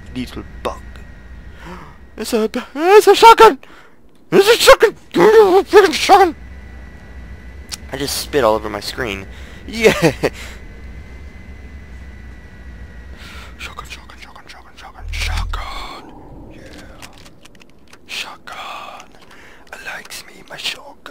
little bug. It's a shotgun! It's a shotgun! Freaking shotgun! I just spit all over my screen. Yeah! Shotgun, shotgun, shotgun, shotgun, shotgun, shotgun! Yeah. Shotgun. I likes me, my shotgun.